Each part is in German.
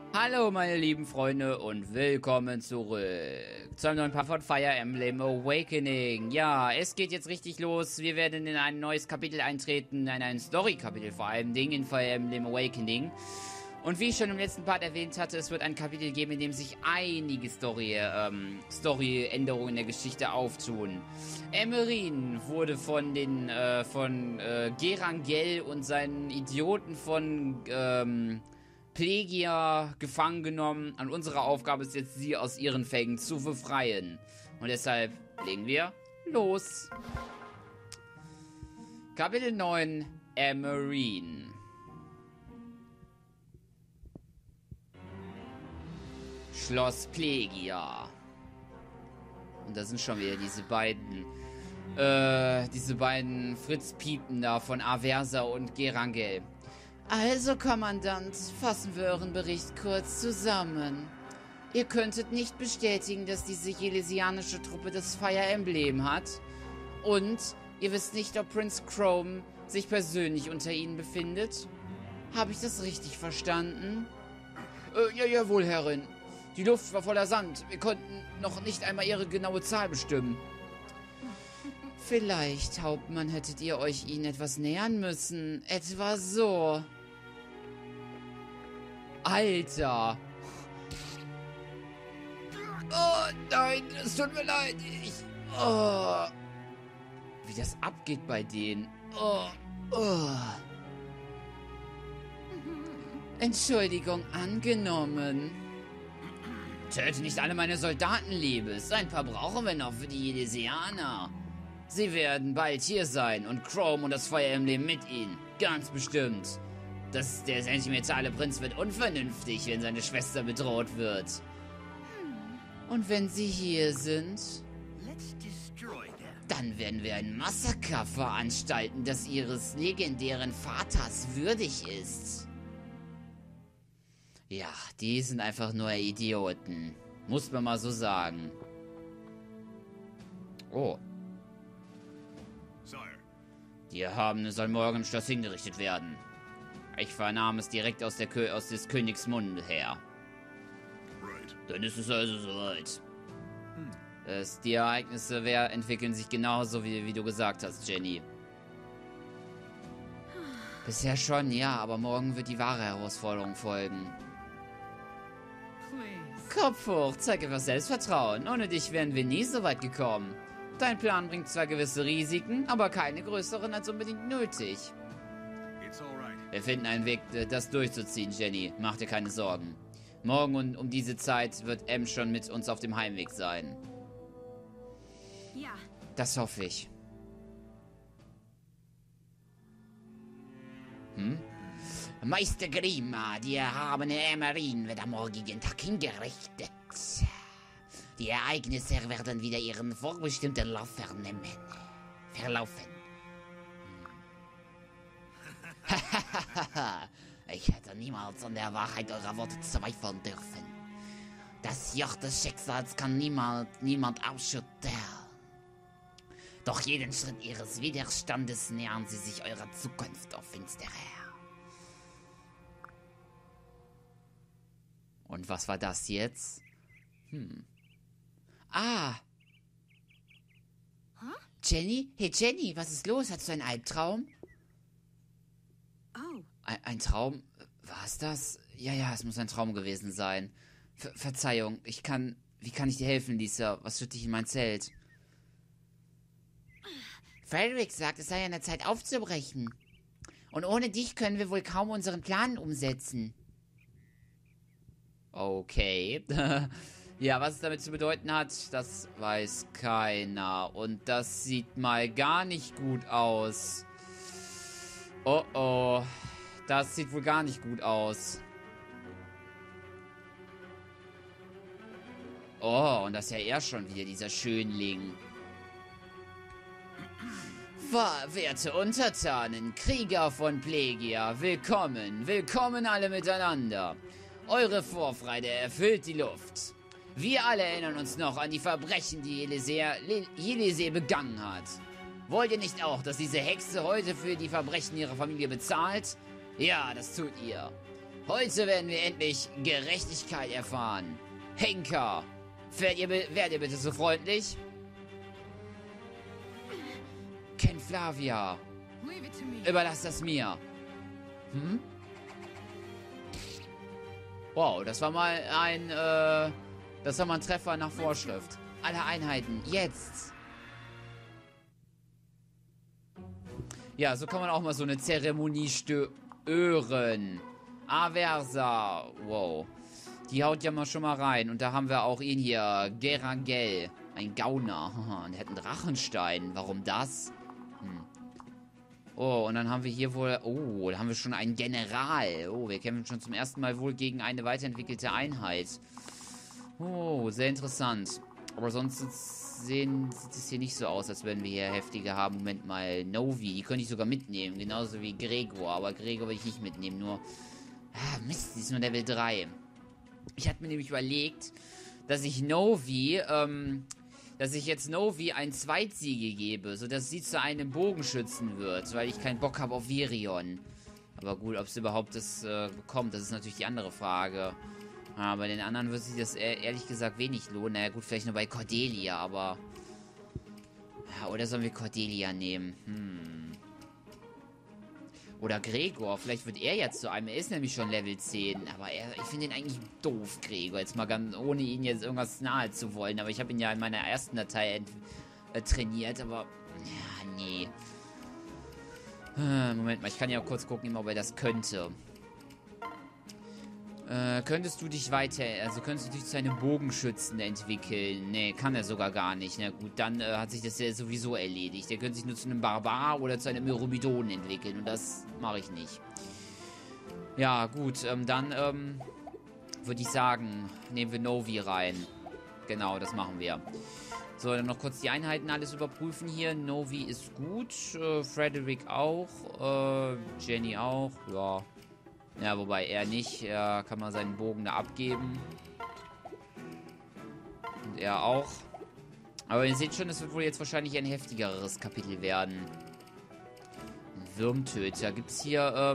Hallo meine lieben Freunde und willkommen zurück zu einem neuen Part von Fire Emblem Awakening. Ja, es geht jetzt richtig los. Wir werden in ein neues Kapitel eintreten, in ein Story-Kapitel vor allem Dingen in Fire Emblem Awakening. Und wie ich schon im letzten Part erwähnt hatte, es wird ein Kapitel geben, in dem sich einige Story-Änderungen in der Geschichte auftun. Emerin wurde von Gerangel und seinen Idioten von Plegia gefangen genommen. Und unsere Aufgabe ist jetzt, sie aus ihren Fängen zu befreien. Und deshalb legen wir los. Kapitel 9, Emerin. Schloss Plegia. Und da sind schon wieder diese beiden Fritz-Piepen da von Aversa und Gerangel. Also, Kommandant, fassen wir euren Bericht kurz zusammen. Ihr könntet nicht bestätigen, dass diese jelesianische Truppe das Fire Emblem hat. Und ihr wisst nicht, ob Prinz Chrome sich persönlich unter ihnen befindet? Habe ich das richtig verstanden? Jawohl, Herrin. Die Luft war voller Sand. Wir konnten noch nicht einmal ihre genaue Zahl bestimmen. Vielleicht, Hauptmann, hättet ihr euch ihnen etwas nähern müssen. Etwa so. Alter. Oh, nein, es tut mir leid. Wie das abgeht bei denen. Entschuldigung, angenommen. Töte nicht alle meine Soldaten, Liebes. Ein paar brauchen wir noch für die Jelesianer. Sie werden bald hier sein und Chrome und das Fire Emblem mit ihnen. Ganz bestimmt. Der sentimentale Prinz wird unvernünftig, wenn seine Schwester bedroht wird. Und wenn sie hier sind, dann werden wir ein Massaker veranstalten, das ihres legendären Vaters würdig ist. Ja, die sind einfach nur Idioten. Muss man mal so sagen. Oh. Die Erhabene soll morgen im Schloss hingerichtet werden. Ich vernahm es direkt aus des Königs Munde her. Dann ist es also soweit. Die Ereignisse entwickeln sich genauso, wie du gesagt hast, Jenny. Bisher schon, ja, aber morgen wird die wahre Herausforderung folgen. Kopf hoch, zeig etwas Selbstvertrauen. Ohne dich wären wir nie so weit gekommen. Dein Plan bringt zwar gewisse Risiken, aber keine größeren als unbedingt nötig. Wir finden einen Weg, das durchzuziehen, Jenny. Mach dir keine Sorgen. Morgen und um diese Zeit wird M schon mit uns auf dem Heimweg sein. Ja. Das hoffe ich. Meister Grima, die erhabene Emerin wird am morgigen Tag hingerichtet. Die Ereignisse werden wieder ihren vorbestimmten Lauf verlaufen. Ich hätte niemals an der Wahrheit eurer Worte zweifeln dürfen. Das Joch des Schicksals kann niemand ausschütteln. Doch jeden Schritt ihres Widerstandes nähern sie sich eurer Zukunft auf finsterer. Und was war das jetzt? Ah. Huh? Jenny? Hey Jenny, was ist los? Hattest du einen Albtraum? Oh. Ein Traum? War's das? Ja, es muss ein Traum gewesen sein. Verzeihung, wie kann ich dir helfen, Lisa? Was führt dich in mein Zelt? Frederick sagt, es sei an der Zeit aufzubrechen. Und ohne dich können wir wohl kaum unseren Plan umsetzen. Okay. Ja, was es damit zu bedeuten hat, das weiß keiner. Und das sieht mal gar nicht gut aus. Oh. Das sieht wohl gar nicht gut aus. Oh, und das ist ja er schon wieder, dieser Schönling. Werte Untertanen, Krieger von Plegia, willkommen alle miteinander. Eure Vorfreude erfüllt die Luft. Wir alle erinnern uns noch an die Verbrechen, die Jelese begangen hat. Wollt ihr nicht auch, dass diese Hexe heute für die Verbrechen ihrer Familie bezahlt? Ja, das tut ihr. Heute werden wir endlich Gerechtigkeit erfahren. Henker, wärt ihr bitte so freundlich? Ken Flavia, Leave it to me. überlass das mir. Hm? Wow, das war mal ein Treffer nach Vorschrift. Alle Einheiten, jetzt! Ja, so kann man auch mal so eine Zeremonie stören. Aversa, wow. Die haut ja mal schon mal rein. Und da haben wir auch ihn hier, Gerangel. Ein Gauner. Und der hat einen Drachenstein. Warum das? Oh, und dann haben wir hier wohl... Oh, da haben wir schon einen General. Oh, wir kämpfen schon zum ersten Mal wohl gegen eine weiterentwickelte Einheit. Oh, sehr interessant. Aber sonst sieht es hier nicht so aus, als würden wir hier heftige haben. Moment mal, Novi, die könnte ich sogar mitnehmen. Genauso wie Gregor. Aber Gregor will ich nicht mitnehmen, nur... Ah, Mist, die ist nur Level 3. Ich hatte mir nämlich überlegt, dass ich jetzt Novi ein Zweitsiege gebe, sodass sie zu einem Bogenschützen wird, weil ich keinen Bock habe auf Virion. Aber gut, ob sie überhaupt das bekommt, das ist natürlich die andere Frage. Ja, bei den anderen würde sich das ehrlich gesagt wenig lohnen. Naja gut, vielleicht nur bei Cordelia, aber... Ja, oder sollen wir Cordelia nehmen? Oder Gregor, vielleicht wird er jetzt zu einem. Er ist nämlich schon Level 10. Aber ich finde ihn eigentlich doof, Gregor. Jetzt mal ganz, ohne ihn jetzt irgendwas nahe zu wollen. Aber ich habe ihn ja in meiner ersten Datei trainiert. Aber, ja, nee. Moment mal, ich kann ja kurz gucken, ob er das könnte. Könntest du dich zu einem Bogenschützen entwickeln? Nee, kann er sogar gar nicht. Na gut, dann hat sich das ja sowieso erledigt. Der könnte sich nur zu einem Barbar oder zu einem Myrmidon entwickeln. Und das mache ich nicht. Ja, gut, dann würde ich sagen, nehmen wir Novi rein. Genau, das machen wir. So, dann noch kurz die Einheiten alles überprüfen hier. Novi ist gut, Frederick auch, Jenny auch, ja. Ja, wobei er nicht. Er kann mal seinen Bogen da abgeben. Und er auch. Aber ihr seht schon, es wird wohl jetzt wahrscheinlich ein heftigeres Kapitel werden. Ein Würmtöter. Gibt's hier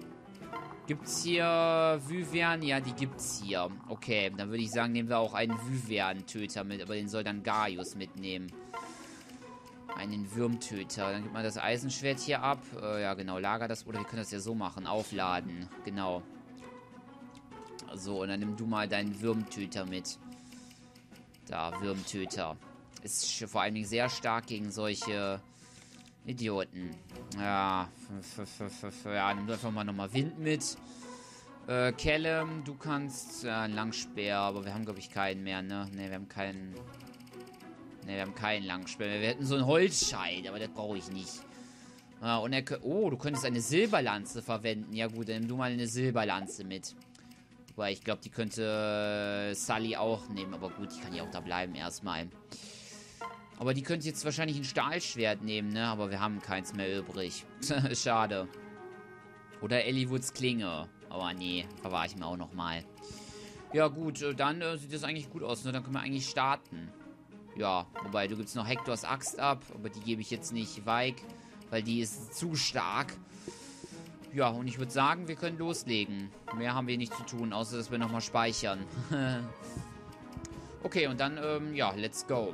Wyvern? Ja, die gibt's hier. Okay, dann würde ich sagen, nehmen wir auch einen Wyvern-Töter mit. Aber den soll dann Gaius mitnehmen. Einen Würmtöter. Dann gibt man das Eisenschwert hier ab. Ja, genau. Lager das. Oder wir können das ja so machen. Aufladen. Genau. So, und dann nimm du mal deinen Würmtöter mit. Da, Würmtöter. Ist vor allen Dingen sehr stark gegen solche Idioten. Ja. Ja, nimm einfach mal nochmal Wind mit. Callum, du kannst... ein Langspeer, aber wir haben, glaube ich, keinen mehr, ne? Ne, wir haben keinen... Ne, wir haben keinen Langspeer. Wir hätten so einen Holzscheit, aber das brauche ich nicht. Ah, und oh, du könntest eine Silberlanze verwenden. Ja gut, dann nimm du mal eine Silberlanze mit. Wobei, ich glaube, die könnte Sully auch nehmen. Aber gut, die kann ja auch da bleiben erstmal. Aber die könnte jetzt wahrscheinlich ein Stahlschwert nehmen, ne? Aber wir haben keins mehr übrig. Schade. Oder Ellywoods Klinge. Aber nee, verwahre ich mir auch nochmal. Ja gut, dann sieht das eigentlich gut aus. Ne? Dann können wir eigentlich starten. Ja, wobei, du gibst noch Hektors Axt ab, aber die gebe ich jetzt nicht Weig, weil die ist zu stark. Ja, und ich würde sagen, wir können loslegen. Mehr haben wir nicht zu tun, außer dass wir nochmal speichern. Okay, und dann, ja, let's go.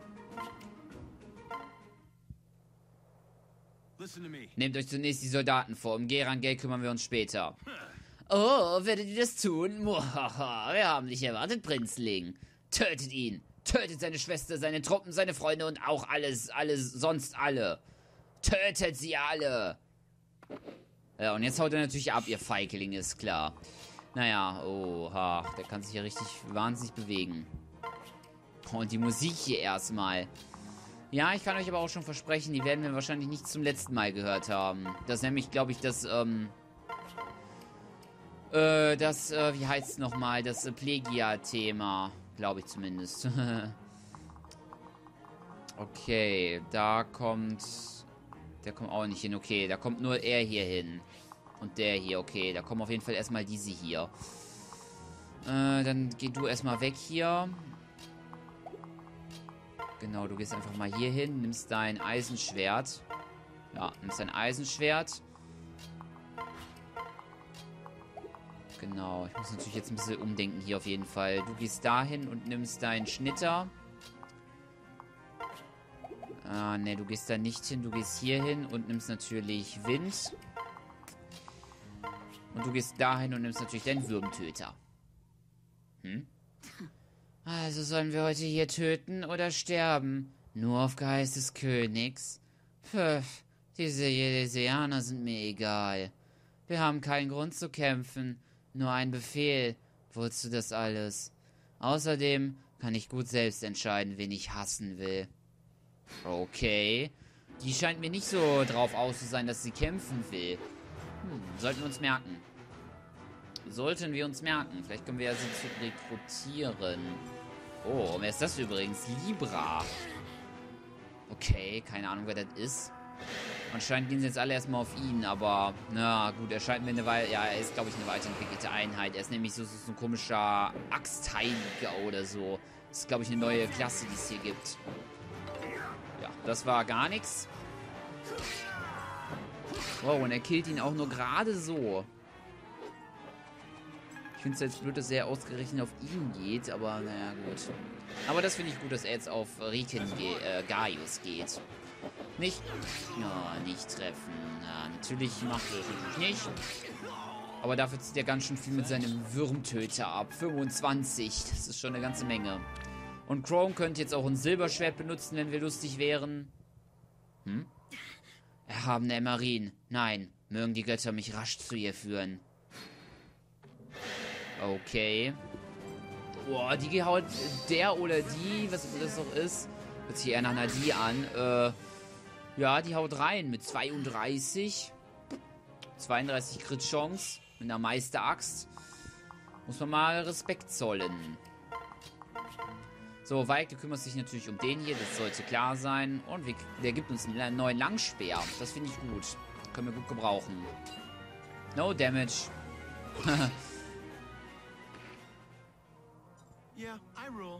Nehmt euch zunächst die Soldaten vor. Um Gerangel kümmern wir uns später. Oh, werdet ihr das tun? Muhaha, wir haben dich erwartet, Prinzling. Tötet ihn. Tötet seine Schwester, seine Truppen, seine Freunde und auch sonst alle. Tötet sie alle. Ja, und jetzt haut er natürlich ab, ihr Feigling, ist klar. Naja, oha, der kann sich ja richtig wahnsinnig bewegen. Und die Musik hier erstmal. Ja, ich kann euch aber auch schon versprechen, die werden wir wahrscheinlich nicht zum letzten Mal gehört haben. Das ist nämlich, glaube ich, wie heißt es nochmal, das Plegia-Thema. Glaube ich zumindest. Okay, der kommt auch nicht hin. Okay, da kommt nur er hier hin. Und der hier, okay. Da kommen auf jeden Fall erstmal diese hier. Dann geh du erstmal weg hier. Genau, du gehst einfach mal hier hin, nimmst dein Eisenschwert. Ja, nimmst dein Eisenschwert. Genau, ich muss natürlich jetzt ein bisschen umdenken hier auf jeden Fall. Du gehst dahin und nimmst deinen Schnitter. Ah, ne, du gehst da nicht hin. Du gehst hier hin und nimmst natürlich Wind. Und du gehst dahin und nimmst natürlich deinen Würmtöter. Also sollen wir heute hier töten oder sterben? Nur auf Geheiß des Königs? Pff, diese Jelesianer sind mir egal. Wir haben keinen Grund zu kämpfen. Nur ein Befehl. Wozu das alles? Außerdem kann ich gut selbst entscheiden, wen ich hassen will. Okay. Die scheint mir nicht so drauf aus zu sein, dass sie kämpfen will. Sollten wir uns merken. Sollten wir uns merken. Vielleicht können wir ja sie zu rekrutieren. Oh, wer ist das übrigens? Libra. Okay, keine Ahnung, wer das ist. Anscheinend gehen sie jetzt alle erstmal auf ihn, aber na gut, er scheint mir er ist, glaube ich, eine weiterentwickelte Einheit. Er ist nämlich so ein komischer Axtheiliger oder so. Das ist, glaube ich, eine neue Klasse, die es hier gibt. Ja, das war gar nichts. Wow, und er killt ihn auch nur gerade so. Ich finde es jetzt blöd, dass er ausgerechnet auf ihn geht, aber naja, gut. Aber das finde ich gut, dass er jetzt auf Gaius geht. Nicht? Ja, nicht treffen. Ja, natürlich macht er das natürlich nicht. Aber dafür zieht er ganz schön viel mit seinem Würmtöter ab. 25. Das ist schon eine ganze Menge. Und Chrome könnte jetzt auch ein Silberschwert benutzen, wenn wir lustig wären. Erhabene Emmerin. Nein, mögen die Götter mich rasch zu ihr führen. Okay. Boah, die haut der oder die, was das auch ist. Hört sich eher nach einer die an. Ja, die haut rein mit 32. 32 Crit-Chance. Mit einer Meisteraxt. Muss man mal Respekt zollen. So, Weig, du kümmerst dich natürlich um den hier. Das sollte klar sein. Und der gibt uns einen neuen Langspeer. Das finde ich gut. Können wir gut gebrauchen. No damage. Yeah, I rule.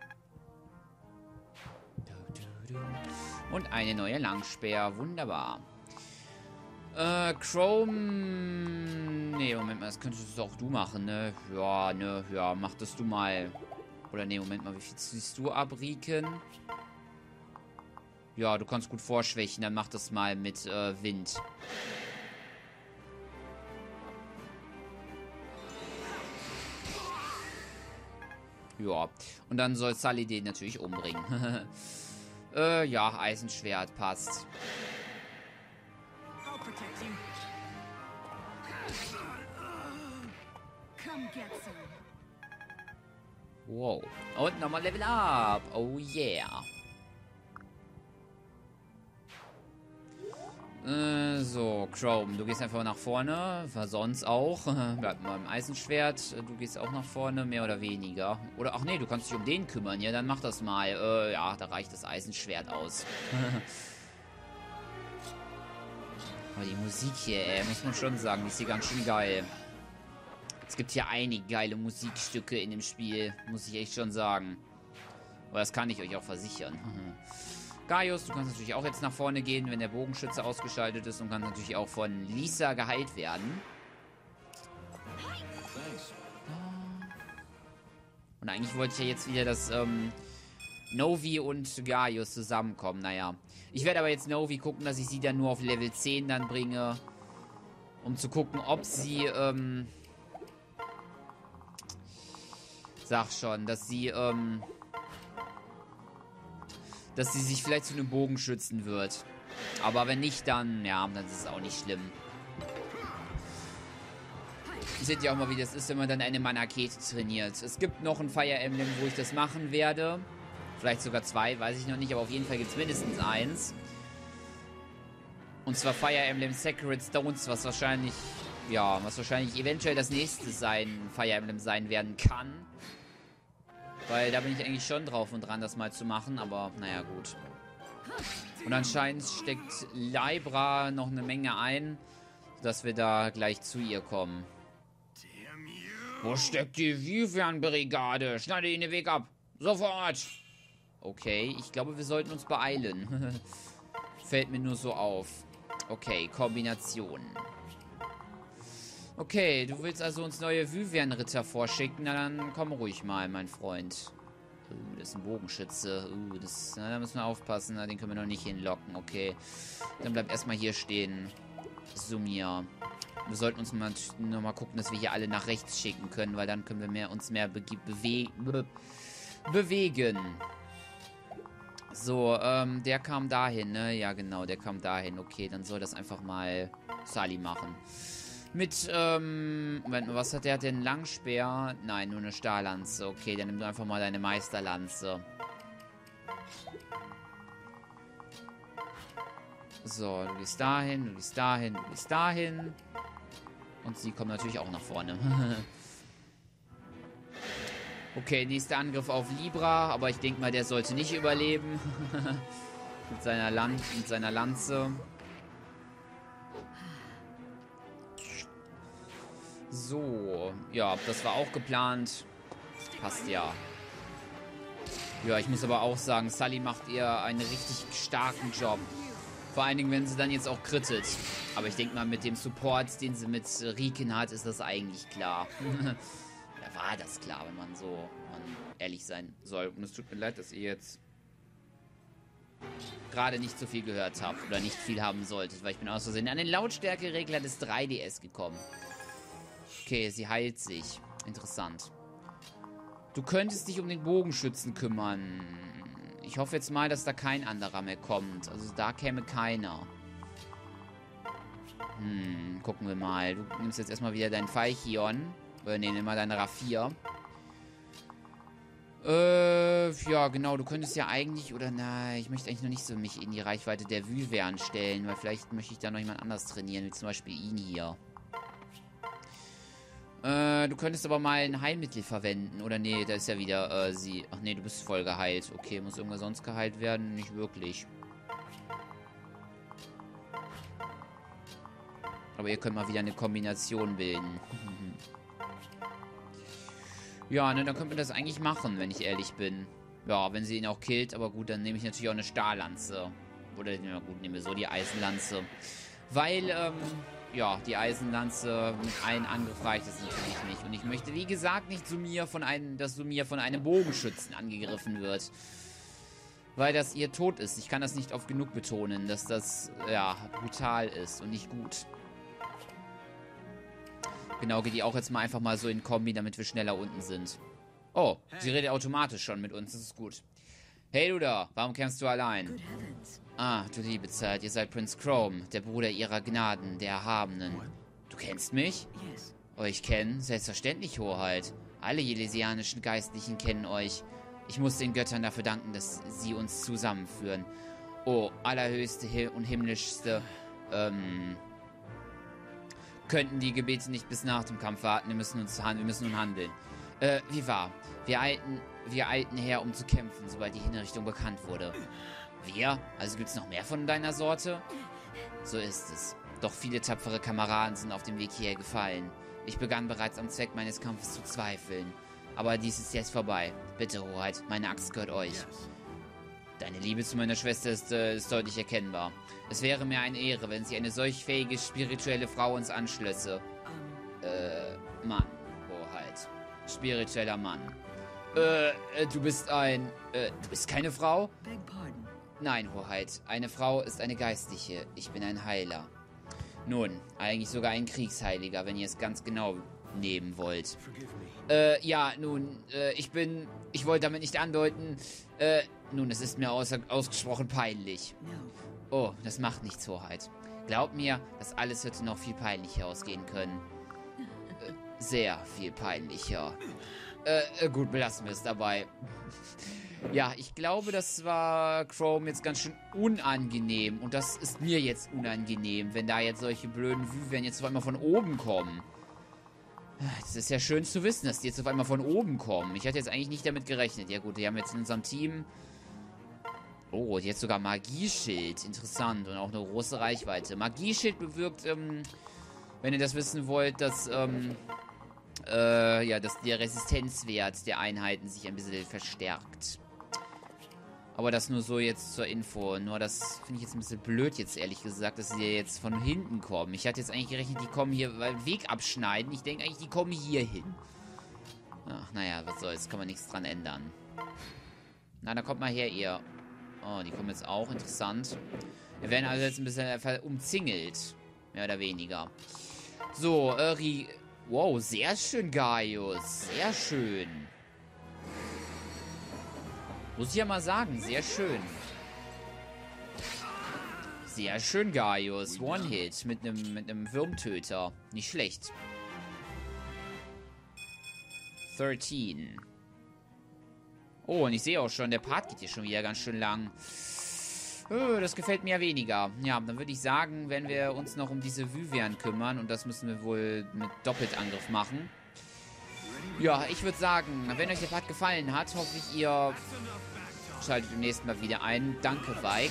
Und eine neue Langspeer. Wunderbar. Chrome... Nee, Moment mal, das könntest auch du machen, ne? Ja, mach das du mal. Oder nee, Moment mal, wie viel ziehst du ab, Riken? Ja, du kannst gut vorschwächen, dann mach das mal mit Wind. Ja, und dann soll Sully den natürlich umbringen. Ja, Eisenschwert passt. I'll protect you. Come get some. Wow. Und nochmal Level Up. Oh yeah. So, Chrome, du gehst einfach nach vorne. War sonst auch. Bleib mal im Eisenschwert. Du gehst auch nach vorne, mehr oder weniger. Oder, ach nee, du kannst dich um den kümmern. Ja, dann mach das mal. Ja, da reicht das Eisenschwert aus. Aber die Musik hier, muss man schon sagen, die ist hier ganz schön geil. Es gibt hier einige geile Musikstücke in dem Spiel, muss ich echt schon sagen. Aber das kann ich euch auch versichern. Gaius, du kannst natürlich auch jetzt nach vorne gehen, wenn der Bogenschütze ausgeschaltet ist und kannst natürlich auch von Lisa geheilt werden. Und eigentlich wollte ich ja jetzt wieder, dass Novi und Gaius zusammenkommen. Naja, ich werde aber jetzt Novi gucken, dass ich sie dann nur auf Level 10 dann bringe, um zu gucken, ob sie, sag schon, dass sie sich vielleicht zu einem Bogenschützen wird. Aber wenn nicht, dann, ja, dann ist es auch nicht schlimm. Ihr seht ja auch mal, wie das ist, wenn man dann eine Manakete trainiert. Es gibt noch ein Fire Emblem, wo ich das machen werde. Vielleicht sogar 2, weiß ich noch nicht, aber auf jeden Fall gibt es mindestens 1. Und zwar Fire Emblem Sacred Stones, was wahrscheinlich eventuell das nächste Fire Emblem sein werden kann. Weil da bin ich eigentlich schon drauf und dran, das mal zu machen, aber naja, gut. Und anscheinend steckt Libra noch eine Menge ein, dass wir da gleich zu ihr kommen. Wo steckt die Vivian-Brigade? Schneide ihnen den Weg ab. Sofort! Okay, ich glaube, wir sollten uns beeilen. Fällt mir nur so auf. Okay, Kombination. Okay, du willst also uns neue Vyvern-Ritter vorschicken? Na dann komm ruhig mal, mein Freund. Das ist ein Bogenschütze. Na, da müssen wir aufpassen. Na, den können wir noch nicht hinlocken. Okay. Dann bleib erstmal hier stehen. Sumir. Wir sollten uns noch mal gucken, dass wir hier alle nach rechts schicken können, weil dann können wir uns mehr bewegen. So, der kam dahin, ne? Ja, genau, der kam dahin. Okay, dann soll das einfach mal Sully machen. Mit, Moment mal, was hat der? Hat der einen Langspeer? Nein, nur eine Stahllanze. Okay, dann nimm du einfach mal deine Meisterlanze. So, du gehst dahin, du gehst dahin, du gehst dahin. Und sie kommen natürlich auch nach vorne. Okay, nächster Angriff auf Libra, aber ich denke mal, der sollte nicht überleben. mit seiner Lanze. So, ja, das war auch geplant. Passt ja. Ja, ich muss aber auch sagen, Sully macht ihr einen richtig starken Job. Vor allen Dingen, wenn sie dann jetzt auch crittet. Aber ich denke mal, mit dem Support, den sie mit Riken hat, ist das eigentlich klar. Da war das klar, wenn man ehrlich sein soll. Und es tut mir leid, dass ihr jetzt gerade nicht so viel gehört habt oder nicht viel haben solltet, weil ich bin aus Versehen an den Lautstärkeregler des 3DS gekommen. Okay, sie heilt sich. Interessant. Du könntest dich um den Bogenschützen kümmern. Ich hoffe jetzt mal, dass da kein anderer mehr kommt. Also da käme keiner. Gucken wir mal. Du nimmst jetzt erstmal wieder deinen Falchion. Oder nee, nimm mal deine Raffia. Ja, genau. Du könntest ja eigentlich... Oder nein, ich möchte eigentlich noch nicht so mich in die Reichweite der Vyvern stellen. Weil vielleicht möchte ich da noch jemand anders trainieren. Wie zum Beispiel ihn hier. Du könntest aber mal ein Heilmittel verwenden. Oder nee, da ist ja wieder sie. Ach nee, du bist voll geheilt. Okay, muss irgendwas sonst geheilt werden? Nicht wirklich. Aber ihr könnt mal wieder eine Kombination bilden. Ja, ne, dann könnte man das eigentlich machen, wenn ich ehrlich bin. Ja, wenn sie ihn auch killt. Aber gut, dann nehme ich natürlich auch eine Stahllanze. Oder, ja gut, nehmen wir so die Eisenlanze. Weil, ja, die Eisenlanze mit einem Angriff reicht es natürlich nicht. Und ich möchte, wie gesagt, nicht dass Sumir von einem Bogenschützen angegriffen wird. Weil das ihr Tod ist. Ich kann das nicht oft genug betonen, dass das, ja, brutal ist und nicht gut. Genau, geht die auch jetzt mal einfach mal so in Kombi, damit wir schneller unten sind. Oh, sie redet automatisch schon mit uns, das ist gut. Hey du da, warum kämpfst du allein? Ah, du liebe Zeit, ihr seid Prinz Chrome, der Bruder ihrer Gnaden, der Erhabenen. Du kennst mich? Euch kennen? Selbstverständlich, Hoheit. Alle jelesianischen Geistlichen kennen euch. Ich muss den Göttern dafür danken, dass sie uns zusammenführen. Oh, allerhöchste und himmlischste, könnten die Gebete nicht bis nach dem Kampf warten. Wir müssen nun handeln. Wie war? Wir eilten her, um zu kämpfen, sobald die Hinrichtung bekannt wurde. Wir? Also gibt's noch mehr von deiner Sorte? So ist es. Doch viele tapfere Kameraden sind auf dem Weg hierher gefallen. Ich begann bereits am Zweck meines Kampfes zu zweifeln. Aber dies ist jetzt vorbei. Bitte, Hoheit, meine Axt gehört euch. Deine Liebe zu meiner Schwester ist deutlich erkennbar. Es wäre mir eine Ehre, wenn sie eine solch fähige, spirituelle Frau uns anschlösse. Mann, Hoheit. Spiritueller Mann. Du bist du bist keine Frau? Nein, Hoheit. Eine Frau ist eine Geistliche. Ich bin ein Heiler. Nun, eigentlich sogar ein Kriegsheiliger, wenn ihr es ganz genau nehmen wollt. Ja, nun, ich wollte damit nicht andeuten, nun, es ist mir ausgesprochen peinlich. Oh, das macht nichts, Hoheit. Glaubt mir, das alles hätte noch viel peinlicher ausgehen können. Sehr viel peinlicher. Gut, belassen wir es dabei. Ja, ich glaube, das war Chrome jetzt ganz schön unangenehm. Und das ist mir jetzt unangenehm, wenn da jetzt solche blöden Vyvern jetzt auf einmal von oben kommen. Das ist ja schön zu wissen, dass die jetzt auf einmal von oben kommen. Ich hatte jetzt eigentlich nicht damit gerechnet. Ja gut, die haben jetzt in unserem Team... Oh, die hat sogar Magieschild. Interessant. Und auch eine große Reichweite. Magieschild bewirkt, wenn ihr das wissen wollt, dass, ja, dass der Resistenzwert der Einheiten sich ein bisschen verstärkt. Aber das nur so jetzt zur Info. Nur das finde ich jetzt ein bisschen blöd jetzt, ehrlich gesagt, dass sie jetzt von hinten kommen. Ich hatte jetzt eigentlich gerechnet, die kommen hier, weil Weg abschneiden. Ich denke eigentlich, die kommen hier hin. Ach, naja, was soll's. Kann man nichts dran ändern. Na, dann kommt mal her, ihr. Oh, die kommen jetzt auch. Interessant. Wir werden also jetzt ein bisschen umzingelt. Mehr oder weniger. So, wow, sehr schön, Gaius. Sehr schön. Muss ich ja mal sagen, sehr schön. Sehr schön, Gaius. One-Hit mit einem Wurmtöter. Nicht schlecht. 13. Oh, und ich sehe auch schon, der Part geht hier schon wieder ganz schön lang. Oh, das gefällt mir ja weniger. Ja, dann würde ich sagen, wenn wir uns noch um diese Vyvern kümmern, und das müssen wir wohl mit Doppeltangriff machen. Ja, ich würde sagen, wenn euch der Part gefallen hat, hoffe ich, ihr schaltet beim nächsten Mal wieder ein. Danke, Weik.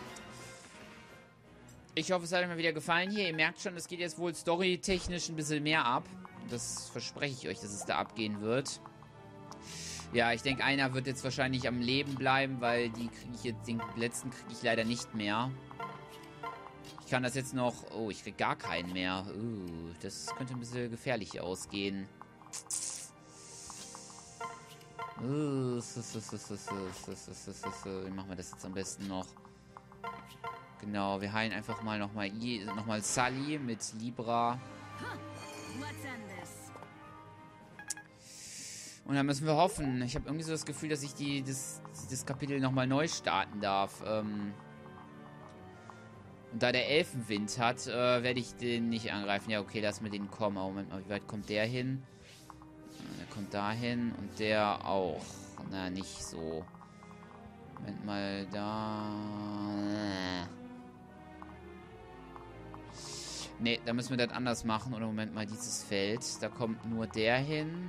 Ich hoffe, es hat euch mal wieder gefallen hier. Ihr merkt schon, es geht jetzt wohl storytechnisch ein bisschen mehr ab. Das verspreche ich euch, dass es da abgehen wird. Ja, ich denke, einer wird jetzt wahrscheinlich am Leben bleiben, weil die kriege ich jetzt, den letzten kriege ich leider nicht mehr. Ich kann das jetzt noch... Oh, ich kriege gar keinen mehr. Das könnte ein bisschen gefährlich ausgehen. Wie machen wir das jetzt am besten noch? Genau, wir heilen einfach mal nochmal Sully mit Libra. Und dann müssen wir hoffen. Ich habe irgendwie so das Gefühl, dass ich das Kapitel nochmal neu starten darf. Und da der Elfenwind hat, werde ich den nicht angreifen. Ja, okay, lass mir den kommen. Aber Moment mal, wie weit kommt der hin? Der kommt dahin und der auch. Na, nicht so. Moment mal, da... Ne, da müssen wir das anders machen. Oder Moment mal, dieses Feld. Da kommt nur der hin.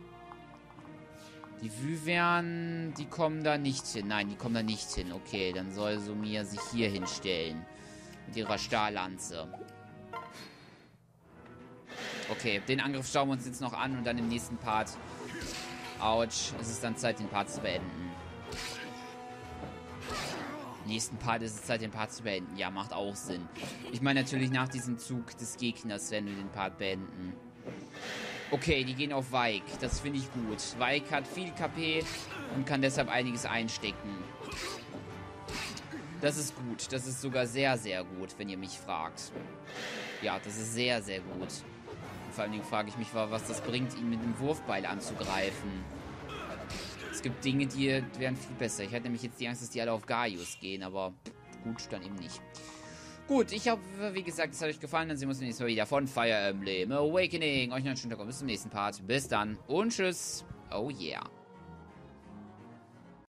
Die Vyvern, die kommen da nicht hin. Nein, die kommen da nicht hin. Okay, dann soll Sumia sich hier hinstellen. Mit ihrer Stahllanze. Okay, den Angriff schauen wir uns jetzt noch an und dann im nächsten Part. Autsch, es ist dann Zeit, den Part zu beenden. Im nächsten Part ist es Zeit, den Part zu beenden. Ja, macht auch Sinn. Ich meine natürlich nach diesem Zug des Gegners werden wir den Part beenden. Okay, die gehen auf Weik. Das finde ich gut. Weik hat viel KP und kann deshalb einiges einstecken. Das ist gut. Das ist sogar sehr, sehr gut, wenn ihr mich fragt. Ja, das ist sehr, sehr gut. Und vor allen Dingen frage ich mich, was das bringt, ihn mit einem Wurfbeil anzugreifen. Es gibt Dinge, die wären viel besser. Ich hatte nämlich jetzt die Angst, dass die alle auf Gaius gehen, aber gut, dann eben nicht. Gut, ich hoffe, wie gesagt, es hat euch gefallen. Dann sehen wir uns nächstes Mal wieder von Fire Emblem Awakening. Euch noch einen schönen Tag und bis zum nächsten Part. Bis dann und tschüss. Oh yeah.